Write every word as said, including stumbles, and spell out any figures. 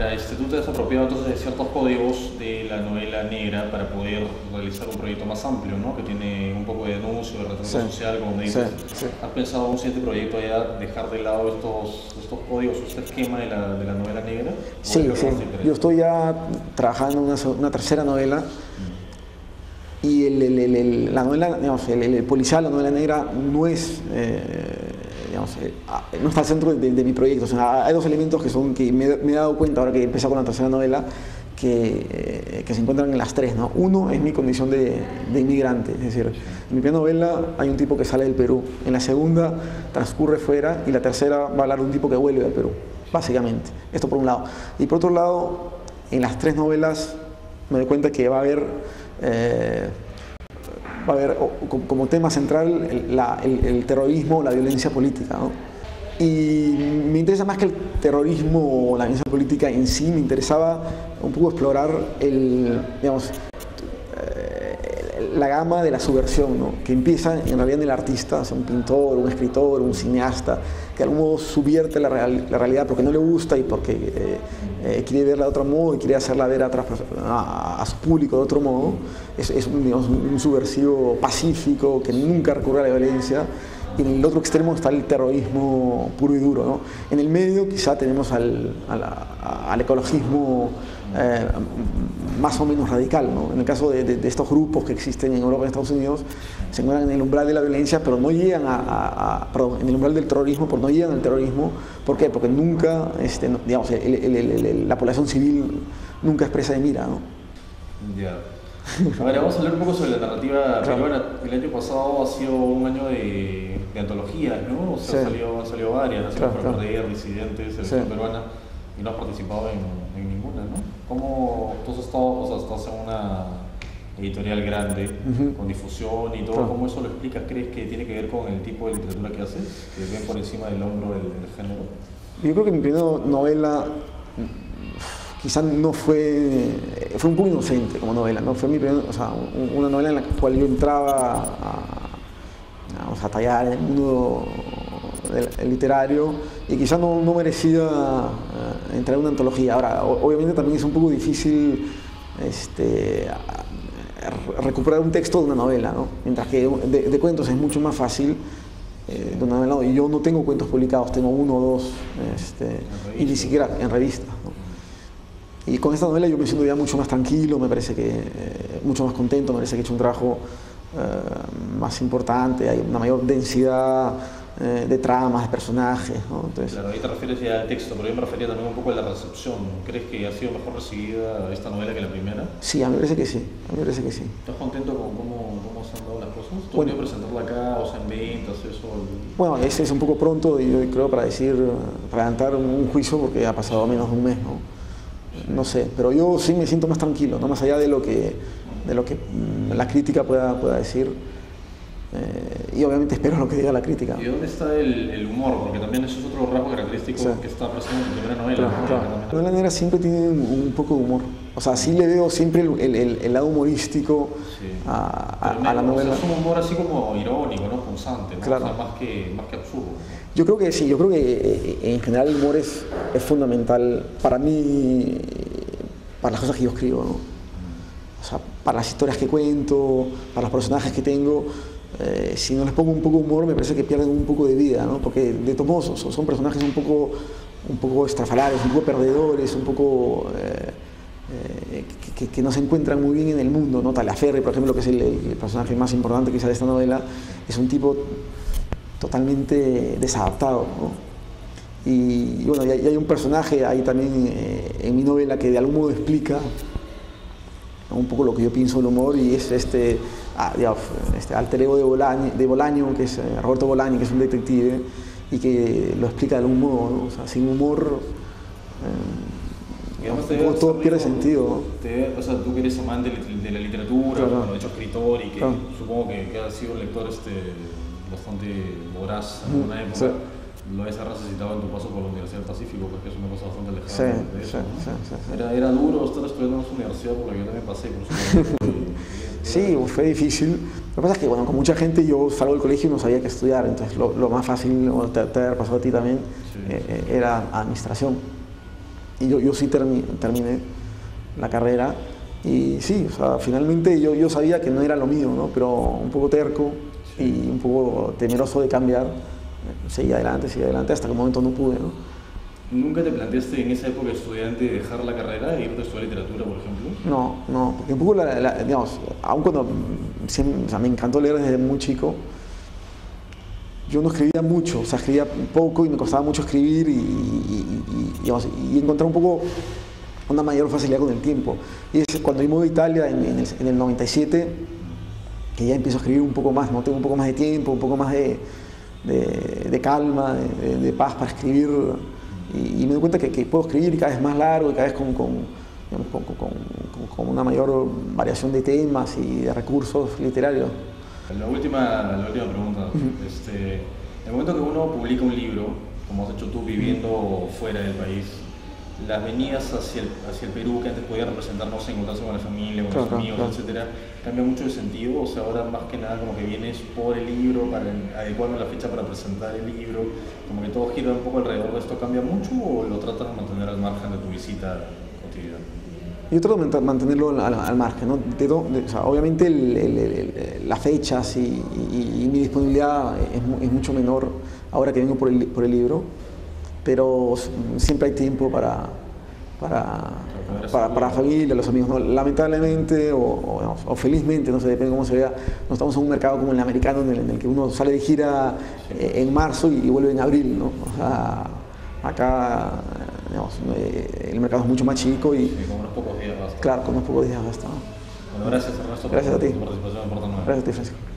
Ahora, este, tú te has apropiado entonces de ciertos códigos de la novela negra para poder realizar un proyecto más amplio, ¿no? Que tiene un poco de denuncio, de retrato Sí, social, como me dices. sí, sí. ¿Has pensado en un siguiente proyecto ya dejar de lado estos, estos códigos, este esquema de la, de la novela negra? Sí, sí. Yo estoy ya trabajando en una, una tercera novela. Mm. Y el, el, el, el, la novela, digamos, el, el policial, la novela negra, no es... Eh, Digamos, eh, no está al centro de, de, de mi proyecto. O sea, hay dos elementos que, son, que me, me he dado cuenta ahora que empecé con la tercera novela que, eh, que se encuentran en las tres, ¿no? Uno es mi condición de, de inmigrante, es decir, en mi primera novela hay un tipo que sale del Perú, en la segunda transcurre fuera y la tercera va a hablar de un tipo que vuelve del Perú, básicamente. Esto por un lado. Y por otro lado, en las tres novelas me doy cuenta que va a haber... Eh, va a haber como tema central el, la, el, el terrorismo o la violencia política, ¿no? Y me interesa más que el terrorismo o la violencia política en sí, me interesaba un poco explorar el, digamos, eh, la gama de la subversión, ¿no? Que empieza en realidad en el artista, o sea, un pintor, un escritor, un cineasta, que de algún modo subvierte la, real, la realidad porque no le gusta y porque eh, eh, quiere verla de otro modo y quiere hacerla ver a, otras, a, a su público de otro modo. Es, es un, digamos, un subversivo pacífico que nunca recurre a la violencia. Y en el otro extremo está el terrorismo puro y duro, ¿no? En el medio quizá tenemos al, al, al ecologismo eh, más o menos radical, ¿no? En el caso de, de, de estos grupos que existen en Europa y en Estados Unidos, se encuentran en el umbral de la violencia, pero no llegan a, a, a perdón, en el umbral del terrorismo, pero no llegan al terrorismo. ¿Por qué? Porque nunca, este, digamos, el, el, el, el, la población civil nunca expresa de mira, ¿no? Ya. Yeah. A ver, vamos a hablar un poco sobre la narrativa peruana. El año pasado ha sido un año de, de antologías, ¿no? O sea, sí. salió, han salido varias, ¿no? Claro, claro. R, Disidentes, Selección sí. Peruana, y no has participado en, en ninguna, ¿no? ¿Cómo tú has estado, o sea, estás en una editorial grande, uh-huh. con difusión y todo? Claro. ¿Cómo eso lo explicas? ¿Crees que tiene que ver con el tipo de literatura que haces? Que ven por encima del hombro del, del género. Yo creo que mi primera novela quizás no fue, fue un poco inocente como novela, ¿no? Fue mi primera, o sea, una novela en la cual yo entraba a, a, a tallar en el mundo del, literario y quizás no, no merecía uh, entrar en una antología. Ahora, obviamente también es un poco difícil este, recuperar un texto de una novela, ¿no? Mientras que de, de cuentos es mucho más fácil. Eh, de una novela, y yo no tengo cuentos publicados, tengo uno o dos, este, y ni siquiera en revistas, ¿no? Y con esta novela yo me siento ya mucho más tranquilo, me parece que eh, mucho más contento, me parece que he hecho un trabajo eh, más importante, hay una mayor densidad eh, de tramas, de personajes, ¿no? Entonces, claro, ahí te refieres ya al texto, pero yo me refería también un poco a la recepción. ¿Crees que ha sido mejor recibida esta novela que la primera? Sí, a mí me parece que sí, a mí me parece que sí. ¿Estás contento con cómo, cómo se han dado las cosas? ¿Tú bueno, querías presentarla acá, o sea, en ventas, eso? El... Bueno, ese es un poco pronto, y yo creo, para decir, para adelantar un juicio, porque ha pasado menos de un mes, ¿no? No sé, pero yo sí me siento más tranquilo, no más allá de lo que, de lo que la crítica pueda, pueda decir. Eh, y obviamente espero lo que diga la crítica. ¿Y dónde está el, el humor? Porque también eso es otro rasgo característico sí. que está presente en tu primera novela. Claro, ¿no? claro. La novela negra siempre tiene un, un poco de humor. O sea, sí le veo siempre el, el, el, el lado humorístico sí. a, a, a la novela. O sea, es un humor así como irónico, ¿no? Punzante, ¿no? Claro. O sea, más que, más que absurdo, ¿no? Yo creo que sí, yo creo que en general el humor es, es fundamental para mí, para las cosas que yo escribo, ¿no? O sea, para las historias que cuento, para los personajes que tengo, eh, si no les pongo un poco de humor me parece que pierden un poco de vida, ¿no? Porque de todos modos son, son personajes un poco, un poco estrafalarios, un poco perdedores, un poco eh, eh, que, que no se encuentran muy bien en el mundo, ¿no? Taliaferri, por ejemplo, que es el, el personaje más importante quizá de esta novela, es un tipo totalmente desadaptado, ¿no? Y, y bueno, y hay, y hay un personaje ahí también eh, en mi novela que de algún modo explica un poco lo que yo pienso del humor, y es este, ah, digamos, este alter ego de Bolaño, de Bolaño, que es eh, Roberto Bolaño, que es un detective, y que lo explica de algún modo, ¿no? O sea, sin humor eh, digamos, te todo, todo pierde como, sentido, ¿no? Te, o sea, tú que eres amante de, de la literatura, claro. bueno, de hecho escritor, y que claro. supongo que, que has sido un lector este, bastante voraz en una época, sí. lo has necesitado en tu paso por la Universidad del Pacífico, porque es una cosa bastante lejana sí, de eso, sí, ¿no? sí, sí, sí. Era, era duro estar estudiando en esa universidad, porque yo también pasé por su sí, fue difícil. Lo que pasa es que, bueno, con mucha gente yo salgo del colegio y no sabía qué estudiar, entonces lo, lo más fácil, te, te haber pasado a ti también, sí, eh, sí. era administración. y yo, yo sí termi, terminé la carrera. Y sí, o sea, finalmente yo, yo sabía que no era lo mío, ¿no? Pero un poco terco y un poco temeroso de cambiar, seguí adelante, seguí adelante, hasta que un momento no pude, ¿no? ¿Nunca te planteaste en esa época de estudiante dejar la carrera e irte a estudiar literatura, por ejemplo? No, no, porque un poco, la, la, digamos, aun cuando siempre, o sea, me encantó leer desde muy chico, yo no escribía mucho, o sea, escribía poco y me costaba mucho escribir y, y, y, y, digamos, y encontrar un poco una mayor facilidad con el tiempo. Y es cuando yo me voy a Italia en, en, el, en el noventa y siete, que ya empiezo a escribir un poco más, ¿no? Tengo un poco más de tiempo, un poco más de, de, de calma, de, de paz para escribir. Y, y me doy cuenta que, que puedo escribir cada vez más largo y cada vez con, con, digamos, con, con, con, con una mayor variación de temas y de recursos literarios. La última, la última pregunta. Uh-huh. este, en el momento que uno publica un libro, como has hecho tú viviendo uh-huh. fuera del país, las venidas hacia el, hacia el Perú, que antes podían representarnos, encontrarse con la familia, con claro, los amigos, claro. etcétera, cambia mucho de sentido. O sea, ahora más que nada como que vienes por el libro, para adecuarme a la fecha para presentar el libro, como que todo gira un poco alrededor de esto. ¿Cambia mucho o lo tratas de mantener al margen de tu visita cotidiana? Yo trato de mantenerlo al, al margen, ¿no? De, de, o sea, obviamente el, el, el, las fechas y, y, y mi disponibilidad es, es mucho menor ahora que vengo por el, por el libro, pero siempre hay tiempo para, para, para, para la familia, los amigos. ¿No? Lamentablemente o, o, o felizmente, no sé, depende de cómo se vea, no estamos en un mercado como el americano en el, en el que uno sale de gira en marzo y vuelve en abril, ¿no? O sea, acá digamos, el mercado es mucho más chico y... Sí, con unos pocos días basta. Claro, con unos pocos días basta. Bueno, gracias Ernesto gracias por a ti. tu participación en Porta Nueva. Gracias a ti, Francisco.